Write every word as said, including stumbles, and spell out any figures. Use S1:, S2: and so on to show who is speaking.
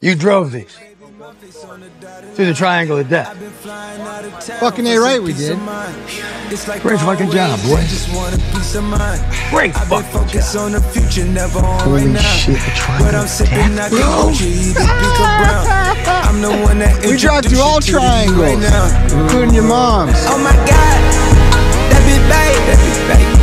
S1: You drove these through the Triangle of Death.
S2: Fucking A right, we did.
S1: Great fucking job, boys. Great fucking job.
S2: Holy shit, the Triangle of Death, bro. We dropped through all triangles, including your mom's.
S3: Oh my God, that bitch bad, that bitch bad.